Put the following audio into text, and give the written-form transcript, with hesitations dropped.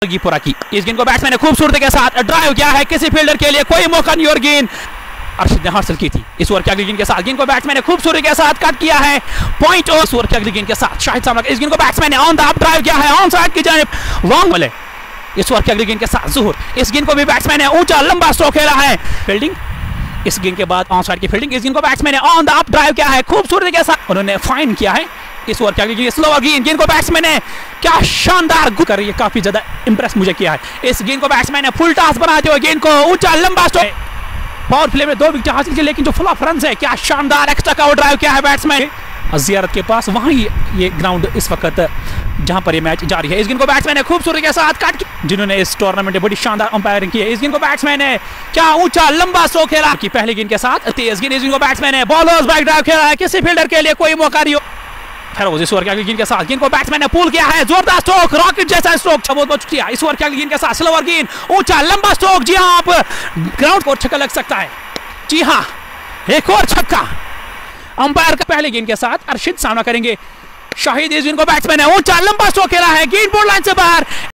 पूरा की। इस गेंद को बैट्समैन ने खूबसूरती के साथ ड्राइव किया है, किसी फील्डर के लिए कोई मौका नहीं और गेंद अर्शद ने हासिल की थी। इस ओवर की अगली गेंद के साथ गेंद को बैट्समैन ने खूबसूरती के साथ कट किया है, पॉइंट। और इस ओवर की अगली गेंद के साथ शाहिद सामना, इस गेंद को बैट्समैन ने ऑन द अप ड्राइव किया है, ऑन साइड की जानिब लॉन्ग वाले। इस ओवर की अगली गेंद के साथ ज़ुहूर, इस गेंद को भी बैट्समैन ने ऊंचा लंबा स्ट्रोक खेला है, फील्डिंग। इस गेंद के बाद ऑन साइड की फील्डिंग, इस गेंद को बैट्समैन ने ऑन द अप ड्राइव किया है, खूबसूरती के साथ उन्होंने फाइन किया है। इस ओवर की अगली गेंद स्लोअर गेंद को बैट्समैन ने क्या शानदार कर रही है, काफी ज्यादा इंप्रेस मुझे किया है। इस गेंद को बैट्समैन ने फुल टॉस बनाते हुए गेंद को ऊंचा लंबा स्ट्रोक, पावर प्ले में 2 विकेट हासिल की, लेकिन जो फ्लॉप रन है, क्या शानदार एक्स्ट्रा का ड्राइव किया है बैट्समैन जियारत के पास। वहां ही ये ग्राउंड इस वक्त जहां पर ये मैच जारी है। इस गेंद को बैट्समैन ने खूबसूरती के साथ काट, जिन्होंने इस टूर्नामेंट में बड़ी शानदार अंपायरिंग की है। इस गेंद को बैट्समैन ने क्या ऊंचा लंबा स्ट्रोक खेला कि पहली गेंद के साथ तेज गेंद, इस गेंद को बैट्समैन ने बॉलर्स बैक ड्राइव खेला है, किसी फील्डर के लिए कोई मौका नहीं। फेरोज इस ओवर की अगली गेंद के साथ गेंद को बैट्समैन ने पुल किया है, जोरदार स्ट्रोक, रॉकेट जैसा स्ट्रोक, बहुत शुक्रिया। इस ओवर की अगली गेंद के साथ स्लोअर गेंद, ऊंचा लंबा स्ट्रोक। जी हां, आप ग्राउंड को छक्का लग सकता है। जी हां, एक और छक्का। अंपायर का पहले गेंद के साथ अरशद सामना करेंगे शाहिद। इस गेंद को बैट्समैन ने ऊंचा लंबा स्ट्रोक खेला है, गेंद बोर्ड लाइन से बाहर।